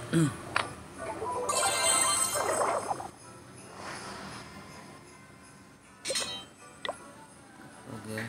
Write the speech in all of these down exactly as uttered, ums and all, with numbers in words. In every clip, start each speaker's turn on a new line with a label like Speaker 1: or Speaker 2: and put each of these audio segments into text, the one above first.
Speaker 1: Oke.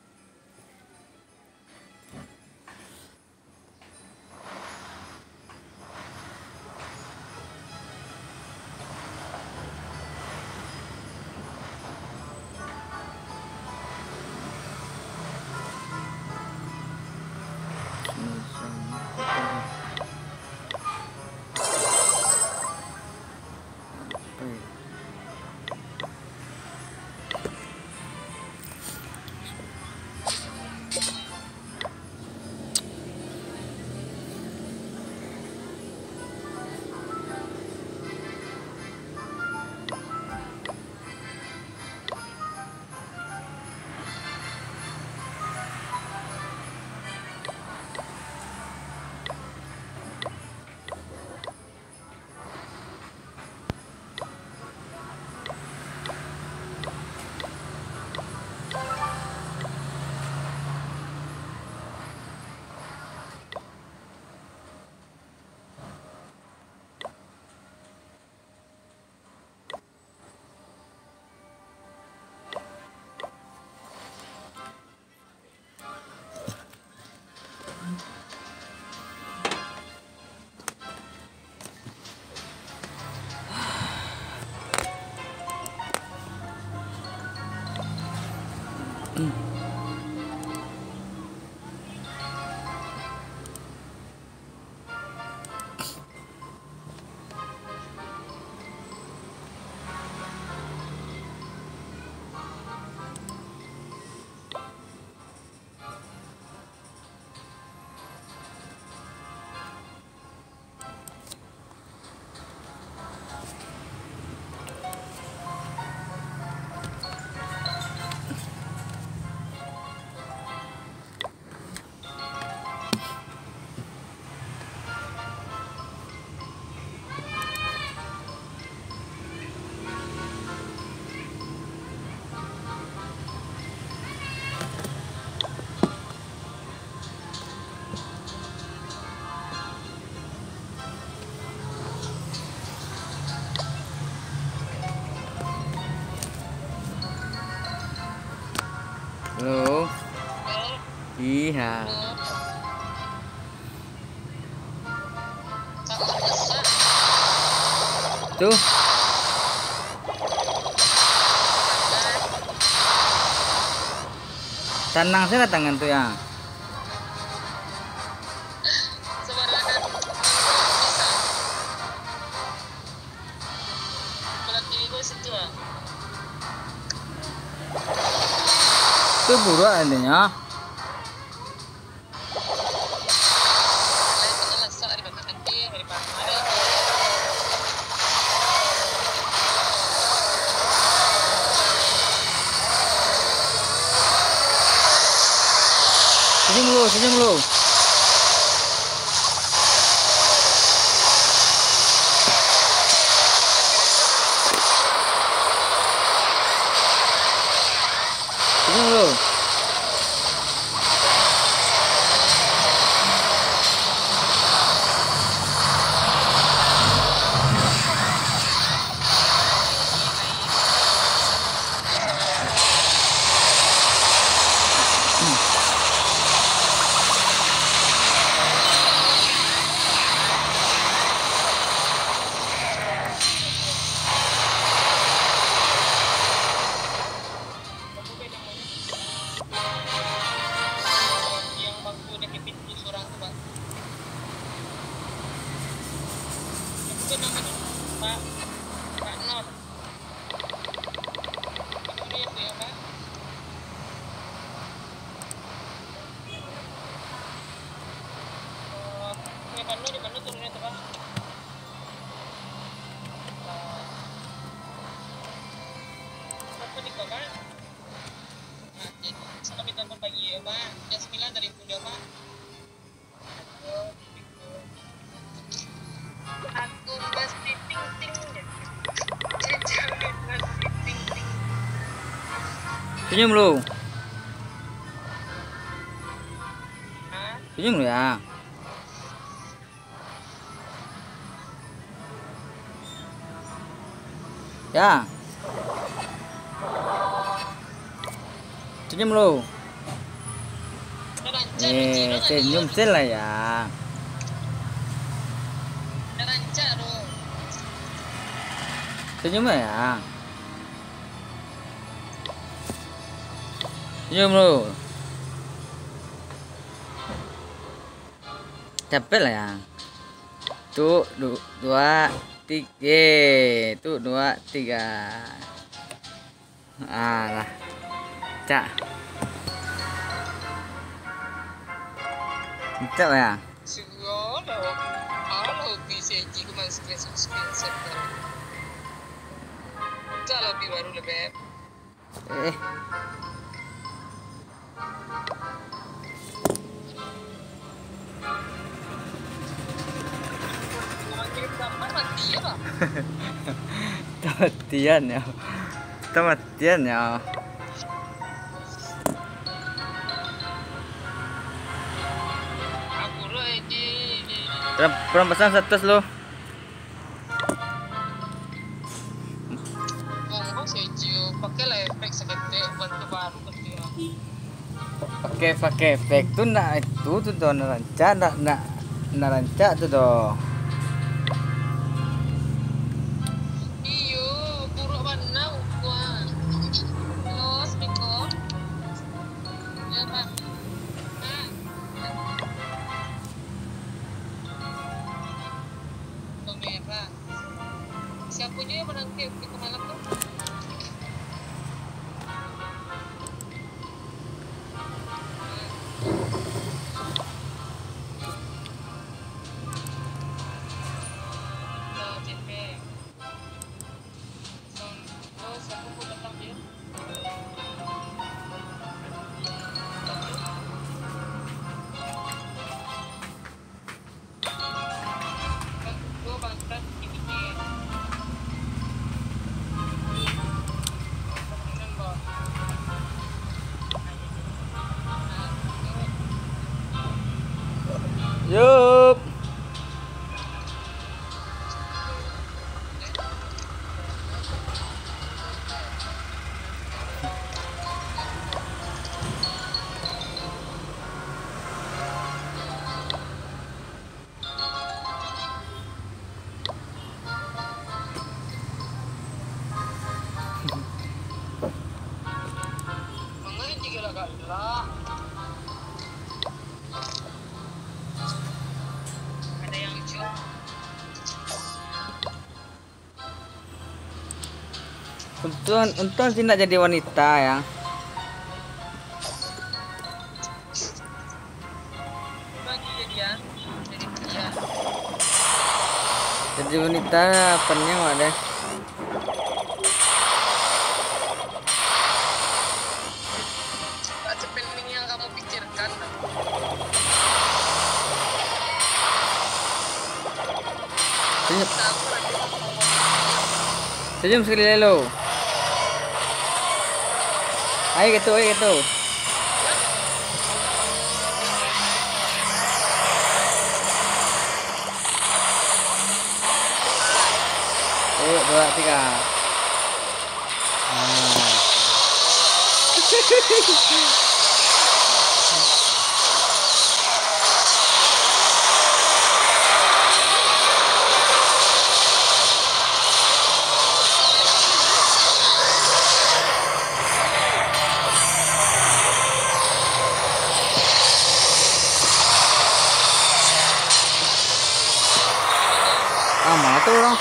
Speaker 1: Halo. Iya. Tuh. Tenang sih tangan tuh ya. Itu buruk adanya. Senyum lu, senyum lu. Senyum lu. Senyum lu. Senyum lu ya. Ya. Senyum lo. Eh, senyum lah ya. Senyum ya. Senyum lo. Capek lah ya. Tuh, du, dua, tiga. Tuh, dua, tiga. Ah lah. Cak. Cak ya.
Speaker 2: Lebih baru lebih.
Speaker 1: Eh. Matian ya. Matian ya. Perampasan status lo. Pakai pakai efek tuh nak itu tuh tuh narancak nak nak narancak tuh tuh.
Speaker 2: Iyo, buruk mana ukuan? Halo, Assalamualaikum. Ya Pak. Nah. Kamera. Siapa juga yang menanti ke malam tuh?
Speaker 1: Yup.
Speaker 2: Mengenai tiga lah. Ada yang lucu?
Speaker 1: Untung untung sih nak jadi wanita ya.
Speaker 2: Bagi jadian, jadi pria.
Speaker 1: Jadi wanita apanya ada.
Speaker 2: Tak sepenting yang kamu pikirkan.
Speaker 1: Senyum,
Speaker 2: Tahu lagi
Speaker 1: senyum sekali lo. Ayo gitu, ayo gitu. Ayo dua tiga. Ah. Ah, mana tuh orang?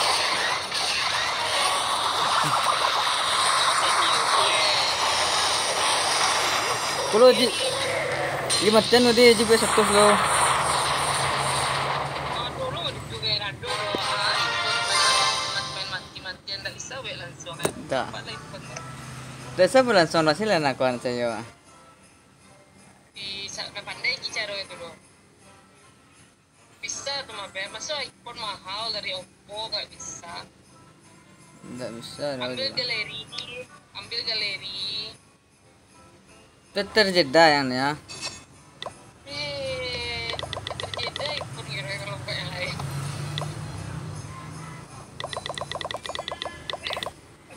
Speaker 1: Kalau di lima ten udah juga satu lo.
Speaker 2: dulu juga rado main mati-matian tak bisa we langsung kan.
Speaker 1: Tak.
Speaker 2: Pada itu kan.
Speaker 1: Desa berlangsung hasil anak kawan saya.
Speaker 2: Di saat pandai cara itu loh. Bisa tuh mah ber, masa iPhone mahal dari Oppo nggak bisa.
Speaker 1: Tidak bisa.
Speaker 2: Ambil galeri, ambil galeri.
Speaker 1: Terjeda yang ya.
Speaker 2: Eh, terjeda iPhone kira kalau bukan yang lain.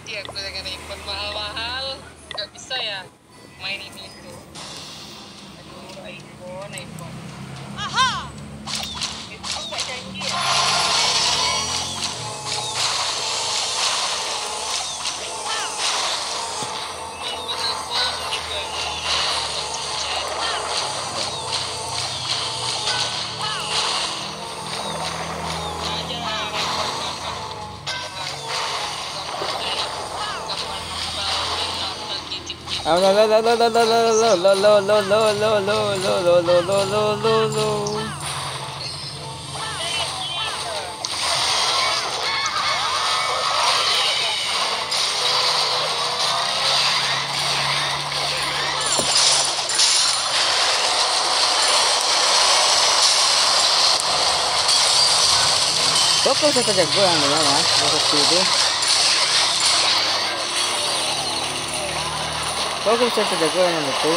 Speaker 2: mati aku dengan iPhone mahal-mahal. Gak bisa ya main ini itu. Aduh, iPhone, iPhone. Aha! Itu gak canggih ya?
Speaker 1: lo lo lo lo lo lo lo lo lo lo lo lo lo lo lo lo lo lo. Kok kok saya jago yang mana ya? Waktu itu. Kok kok saya jago yang itu?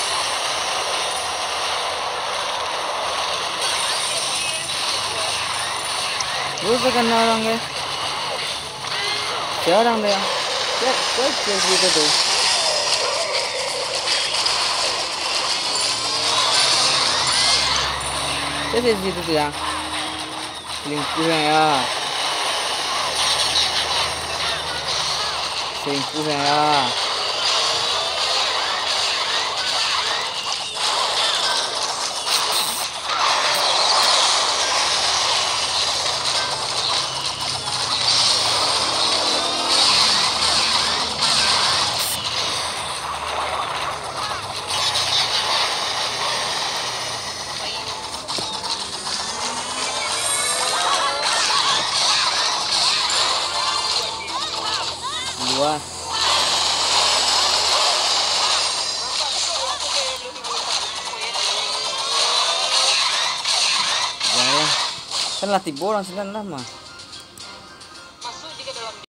Speaker 1: Gue bukan orang ya. Siapa dia? Cek, cek, cek gitu tuh. Cek gitu tuh ya. Selingkuh ya. Selingkuh ya. Dua. Ya, kan latih bola sudah lama.